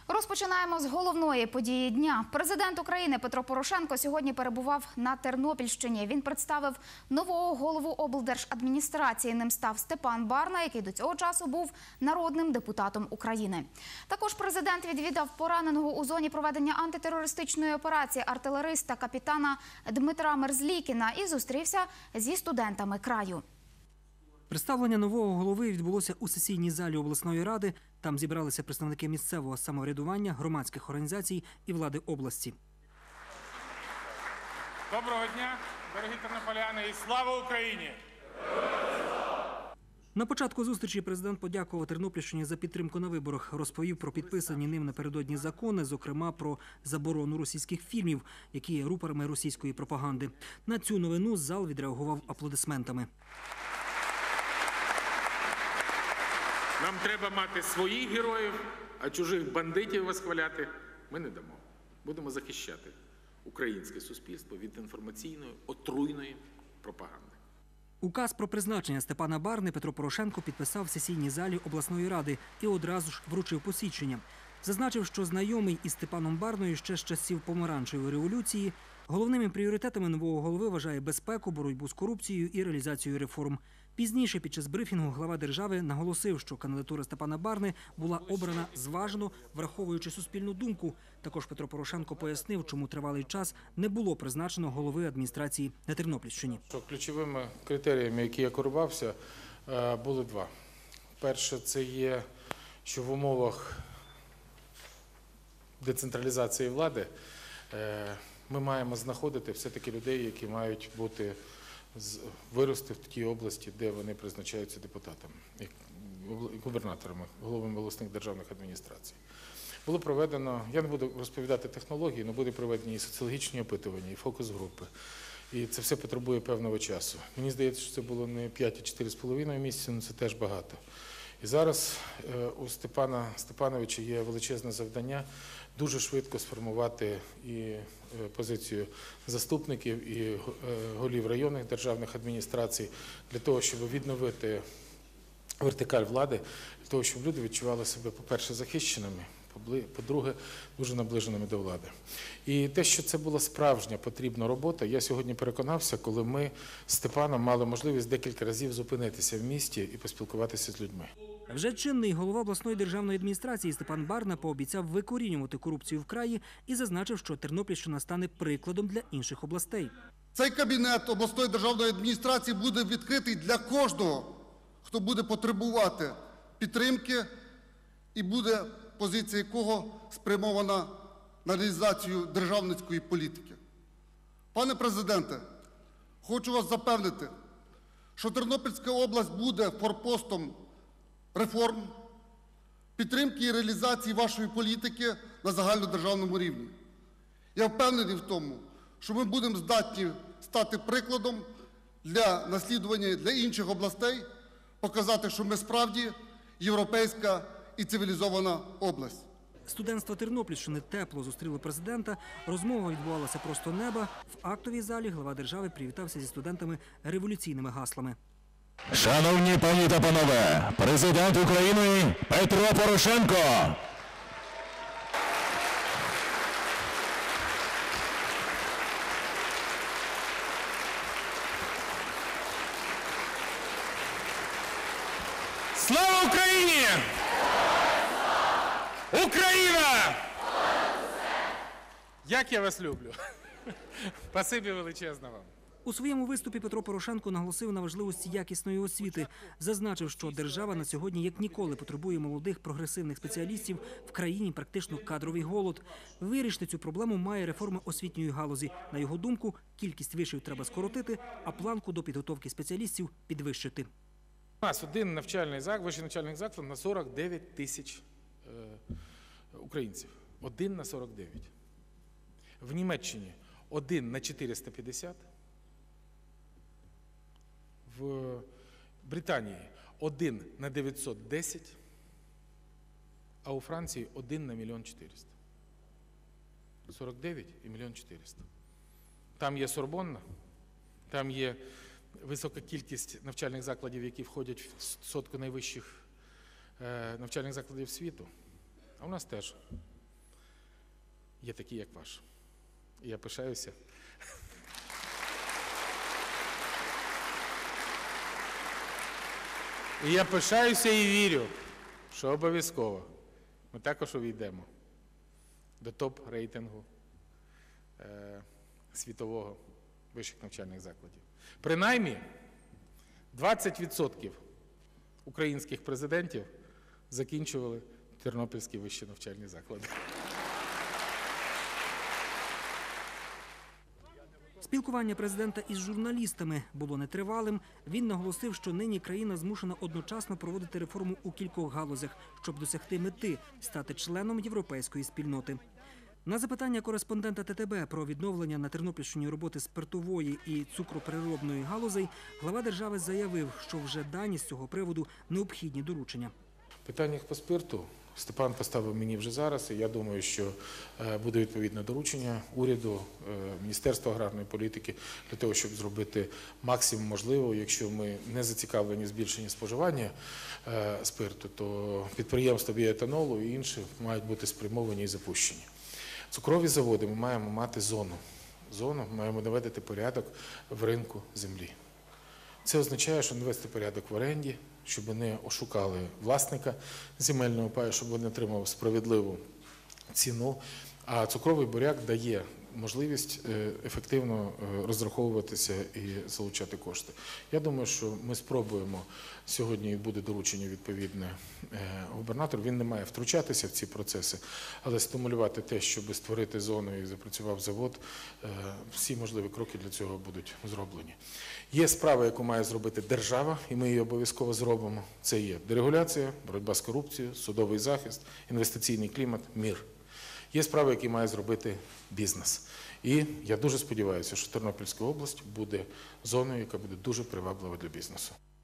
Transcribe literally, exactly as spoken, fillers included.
Розпочинаємо з головної події дня. Президент України Петро Порошенко сьогодні перебував на Тернопільщині. Він представив нового голову облдержадміністрації. Ним став Степан Барна, який до цього часу був народним депутатом України. Також президент відвідав пораненого у зоні проведення антитерористичної операції артилериста капітана Дмитра Мерзлікіна і зустрівся зі студентами краю. Представлення нового голови відбулося у сесійній залі обласної ради. Там зібралися представники місцевого самоврядування, громадських організацій і влади області. Доброго дня, дорогі тернополяни, і слава Україні! На початку зустрічі президент подякував Тернопільщині за підтримку на виборах. Розповів про підписані ним напередодні закони, зокрема про заборону російських фільмів, які є рупорами російської пропаганди. На цю новину зал відреагував аплодисментами. Нам треба мати своїх героїв, а чужих бандитів восхваляти ми не дамо. Будемо захищати українське суспільство від інформаційної, отруйної пропаганди. Указ про призначення Степана Барни Петро Порошенко підписав в сесійній залі обласної ради і одразу ж вручив посвідчення. Зазначив, що знайомий із Степаном Барною ще з часів помаранчевої революції. Головними пріоритетами нового голови вважає безпеку, боротьбу з корупцією і реалізацію реформ. Пізніше, під час брифінгу, глава держави наголосив, що кандидатура Степана Барни була обрана зважено, враховуючи суспільну думку. Також Петро Порошенко пояснив, чому тривалий час не було призначено голови адміністрації на Тернопільщині. Ключовими критеріями, які я керувався, були два. Перше, це є, що в умовах децентралізації влади ми маємо знаходити все-таки людей, які мають бути вирости в тій області, де вони призначаються депутатами, губернаторами, головами обласних державних адміністрацій. Було проведено, я не буду розповідати технології, але буде проведені і соціологічні опитування, і фокус-групи. І це все потребує певного часу. Мені здається, що це було не п'ять, а чотири з половиною місяці, але це теж багато. І зараз у Степана Степановича є величезне завдання дуже швидко сформувати і позицію заступників, і голів районних державних адміністрацій для того, щоб відновити вертикаль влади, для того, щоб люди відчували себе, по-перше, захищеними, по-друге, дуже наближеними до влади. І те, що це була справжня потрібна робота, я сьогодні переконався, коли ми з Степаном мали можливість декілька разів зупинитися в місті і поспілкуватися з людьми. Вже чинний голова обласної державної адміністрації Степан Барна пообіцяв викорінювати корупцію в краї і зазначив, що Тернопільщина стане прикладом для інших областей. Цей кабінет обласної державної адміністрації буде відкритий для кожного, хто буде потребувати підтримки і буде позиція якого спрямована на реалізацію державницької політики. Пане президенте, хочу вас запевнити, що Тернопільська область буде форпостом реформ, підтримки і реалізації вашої політики на загальнодержавному рівні. Я впевнений в тому, що ми будемо здатні стати прикладом для наслідування для інших областей, показати, що ми справді європейська і цивілізована область. Студентство Тернопільщини тепло зустріло президента. Розмова відбувалася просто неба. В актовій залі глава держави привітався зі студентами революційними гаслами. Шановні пані та панове, президент України Петро Порошенко. Слава Україні! Україна! Як я вас люблю! Спасибі величезне вам! У своєму виступі Петро Порошенко наголосив на важливості якісної освіти. Зазначив, що держава на сьогодні як ніколи потребує молодих прогресивних спеціалістів, в країні практично кадровий голод. Вирішити цю проблему має реформа освітньої галузі. На його думку, кількість вишів треба скоротити, а планку до підготовки спеціалістів підвищити. У нас один навчальний заклад, вищий навчальний заклад на сорок дев'ять тисяч е, українців. Один на сорок дев'ять. В Німеччині один на чотириста п'ятдесят. В Британії один на дев'ятсот десять, а у Франції один на мільйон чотириста. сорок дев'ять і мільйон чотириста. Там є Сорбонна, там є висока кількість навчальних закладів, які входять в сотку найвищих навчальних закладів світу. А у нас теж є такі, як ваш. І я пишаюся. І я пишаюся і вірю, що обов'язково ми також увійдемо до топ-рейтингу е, світового вищих навчальних закладів. Принаймні, двадцять відсотків українських президентів закінчували тернопільські вищі навчальні заклади. Спілкування президента із журналістами було нетривалим. Він наголосив, що нині країна змушена одночасно проводити реформу у кількох галузях, щоб досягти мети – стати членом європейської спільноти. На запитання кореспондента Т Т Б про відновлення на Тернопільщині роботи спиртової і цукропереробної галузей глава держави заявив, що вже дані з цього приводу необхідні доручення. Питання по спирту Степан поставив мені вже зараз, і я думаю, що буде відповідне доручення уряду, Міністерства аграрної політики для того, щоб зробити максимум можливого. Якщо ми не зацікавлені в збільшенні споживання спирту, то підприємства біоетанолу і інші мають бути спрямовані і запущені. Цукрові заводи ми маємо мати зону. Зону ми маємо наводити порядок в ринку землі. Це означає, що навести порядок в оренді, щоб не ошукали власника земельного паю, щоб він отримав справедливу ціну. А цукровий буряк дає можливість ефективно розраховуватися і залучати кошти. Я думаю, що ми спробуємо, сьогодні буде доручення відповідне губернатору, він не має втручатися в ці процеси, але стимулювати те, щоб створити зону і запрацював завод, всі можливі кроки для цього будуть зроблені. Є справа, яку має зробити держава, і ми її обов'язково зробимо. Це є дерегуляція, боротьба з корупцією, судовий захист, інвестиційний клімат, мир. Є справи, які має зробити бізнес. І я дуже сподіваюся, що Тернопільська область буде зоною, яка буде дуже приваблива для бізнесу.